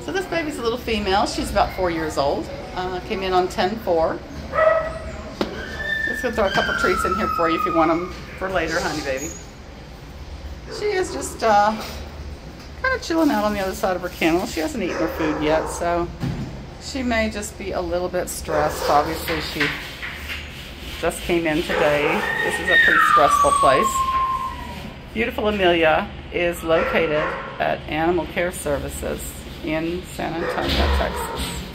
So this baby's a little female. She's about 4 years old. Came in on 10-4. Just gonna throw a couple treats in here for you if you want them for later, honey baby. She is just kind of chilling out on the other side of her kennel. She hasn't eaten her food yet, so she may just be a little bit stressed. Obviously, she just came in today. This is a pretty stressful place. Beautiful Amelia is located at Animal Care Services in San Antonio, Texas.